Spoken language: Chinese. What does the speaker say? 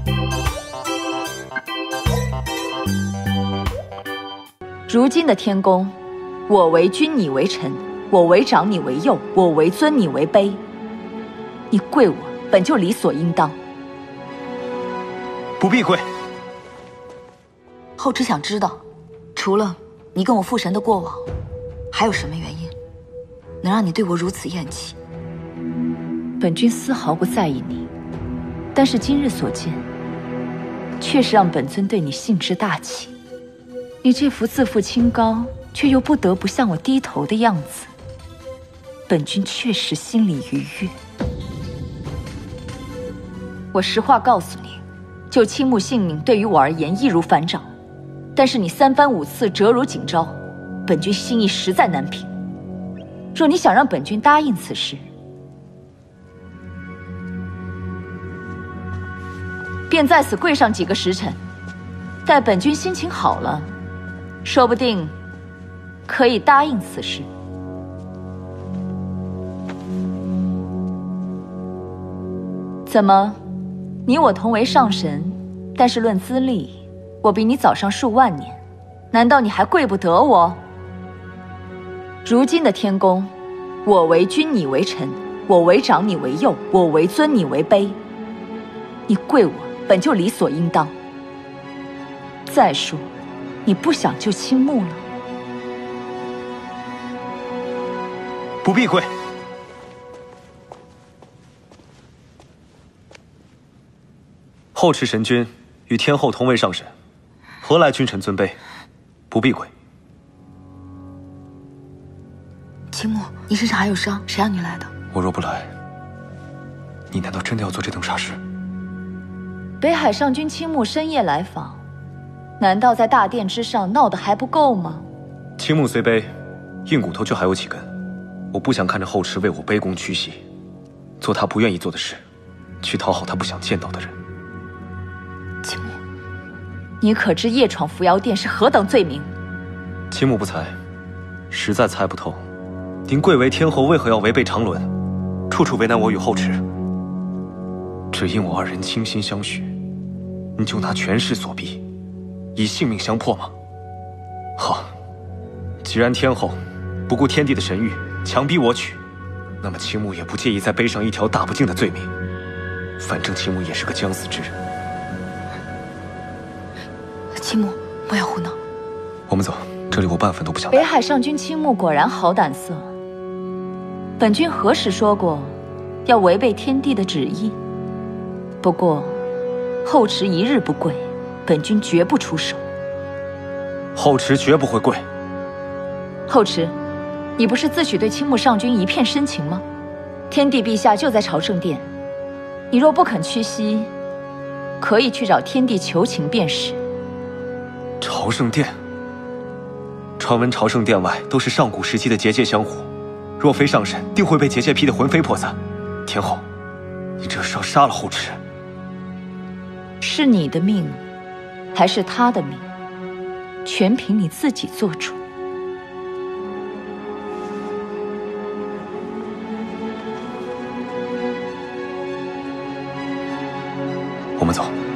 如今的天宫，我为君，你为臣；我为长，你为幼；我为尊，你为卑。你跪我，本就理所应当。 不必跪。 后只想知道，除了你跟我父神的过往，还有什么原因能让你对我如此厌弃？ 本君丝毫不在意你，但是今日所见，确实让本尊对你兴致大起。你这副自负清高，却又不得不向我低头的样子，本君确实心里愉悦。我实话告诉你，就青木性命，对于我而言易如反掌，但是你三番五次折如锦招，本君心意实在难平。若你想让本君答应此事，便在此跪上几个时辰，待本君心情好了，说不定可以答应此事。怎么，你我同为上神，但是论资历，我比你早上数万年，难道你还跪不得我？如今的天宫，我为君，你为臣；我为长，你为幼；我为尊，你为卑。你跪我，本就理所应当。再说，你不想救青木了？ 不必跪。后持神君与天后同为上神，何来君臣尊卑？不必跪。 青木，你身上还有伤，谁让你来的？ 我若不来，你难道真的要做这等傻事？ 北海上君青木深夜来访，难道在大殿之上闹得还不够吗？ 青木虽卑，硬骨头却还有几根。我不想看着后池为我卑躬屈膝，做他不愿意做的事，去讨好他不想见到的人。 青木， 你可知夜闯扶摇殿是何等罪名？ 青木不才，实在猜不透，您贵为天后，为何要违背常伦，处处为难我与后池？只因我二人倾心相许，你就拿权势所逼，以性命相迫吗？好，既然天后不顾天地的神谕，强逼我娶，那么青木也不介意再背上一条大不敬的罪名。反正青木也是个将死之人。 青木，不要胡闹。 我们走，这里我半分都不想来。 北海上君青木果然好胆色。本君何时说过要违背天地的旨意？不过后池一日不跪，本君绝不出手。 后池绝不会跪。 后池，你不是自诩对青木上君一片深情吗？天帝陛下就在朝圣殿，你若不肯屈膝，可以去找天帝求情便是。 朝圣殿，传闻朝圣殿外都是上古时期的结界香火，若非上神，定会被结界劈得魂飞魄散。天后，你这是要杀了后池？ 是你的命，还是他的命，全凭你自己做主。 我们走。